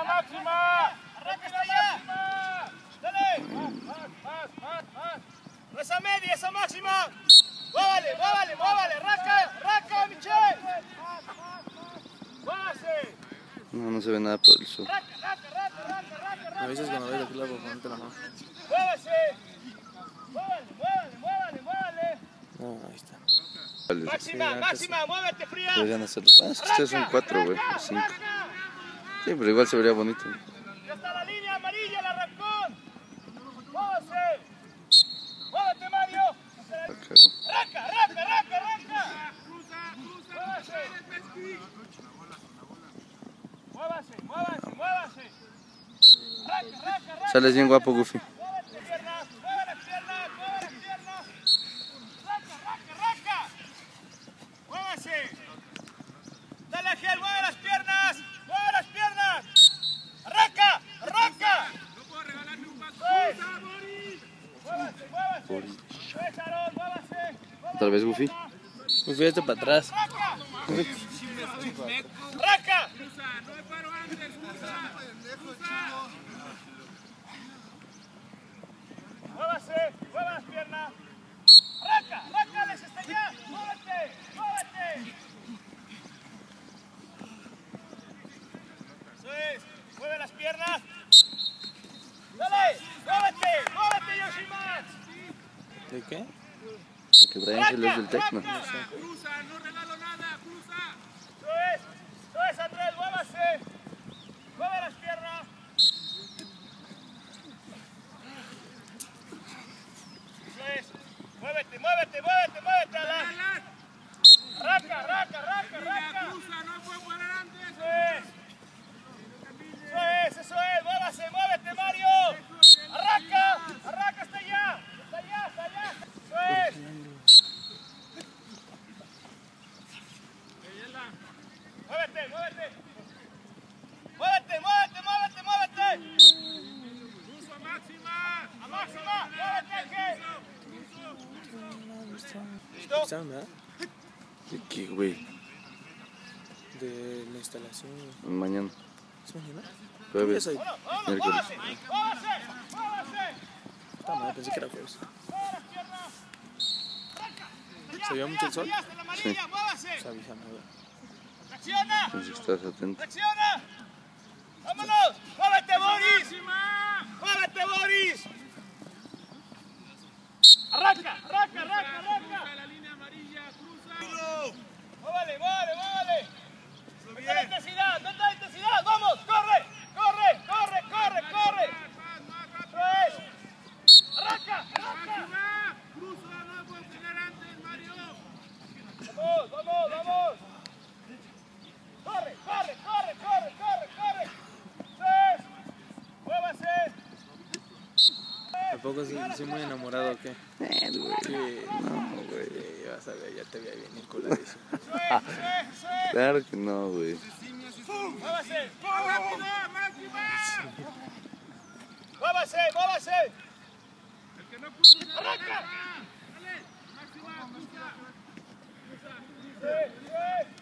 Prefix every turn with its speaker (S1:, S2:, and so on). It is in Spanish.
S1: máxima! ¡Arranca esta máxima! ¡Dale! ¡Más! ¡Esa media, esa máxima! ¡Muévale! ¡Arranca, Michelle! ¡Muévase!
S2: No se ve nada por el sol.
S1: ¡Arranca!
S3: Me avisas cuando veas aquí la ponte la mano.
S1: ¡Muévase! ¡Muévale!
S3: No, ahí está.
S1: Máxima, muévete, fría.
S2: Deberían hacerlo. Es que ustedes son 4, güey, o 5. Sí, pero igual se vería bonito.
S1: Ya está la línea amarilla, el arrancón. ¡Muévase! ¡Muévete, Mario! ¡Arranca! ¡Muévase! ¡Arranca!
S2: Sales bien guapo, Goofy.
S1: ¡Mueve las piernas! ¡Arranca! ¡Muévase! ¡Dale, Ángel! ¡Mueve las piernas! ¡Arranca!
S4: No puedo regalarle un paso.
S1: ¡Muévase! ¡César, muévase!
S2: ¿Otra vez, Goofy?
S3: Me fui hasta para atrás.
S1: ¡Arranca!
S4: No me paro antes,
S1: ¡Mueve las piernas! ¡Arranca! ¡Les está ya! ¡Muévete! Eso es. ¡Mueve las piernas! ¡Dale! ¡Muévete, Yoshimax!
S3: ¿De qué?
S2: Porque Brian Hill es del Tecno.
S4: Cruza, no regalo nada, cruza.
S1: Eso es, Andrés, muévase. Mueve las piernas. Eso es. Muévete, Alan. Arranca.
S4: Cruza, no puedo parar antes.
S1: Eso es. Muévete, Mario. Arranca, está allá. Eso es. Muévete.
S4: Cruzo a máxima.
S1: Muévete, Ángel. ¿Listo?
S3: ¿Saben, verdad?
S2: ¿De qué, güey?
S3: De la instalación.
S2: Mañana.
S3: ¿Es mañana?
S2: Jueves.
S3: Soy.
S2: Miércoles.
S1: Muévase.
S3: Está mal, pensé que era jueves.
S1: Mueve las piernas.
S3: ¿Se veía mucho el sol?
S1: Hasta la amarilla, muévase.
S3: Pues avísame, güey.
S1: ¡Reacciona!
S2: Entonces estás atento.
S1: ¡Reacciona! ¡Vámonos! ¡Muévete, Boris! ¡Arranca!
S4: Cruza la línea amarilla, cruza.
S1: ¡Muévale! ¡Mete la intensidad! ¡Vamos! ¡Corre! ¡Eso es! ¡Arranca!
S4: Máxima. Cruza, no puedo frenar antes, Mario.
S1: ¡Vamos! ¡Corre! ¡Eso es! ¡Muévase!
S3: ¿A poco sí muy enamorado o qué?
S2: Güey.
S3: Sí.
S2: No, güey.
S3: Sí, vas a ver, ya te veía bien coladísimo.
S1: ¡Eso es!
S2: Claro que no, güey.
S1: ¡Muévase!
S4: ¡Rápido, máxima!
S1: ¡Muévase!
S4: El que no cruza, se
S1: ¡Arranca!
S4: regresa. Dale, máxima, cruza.
S1: ¡Sí!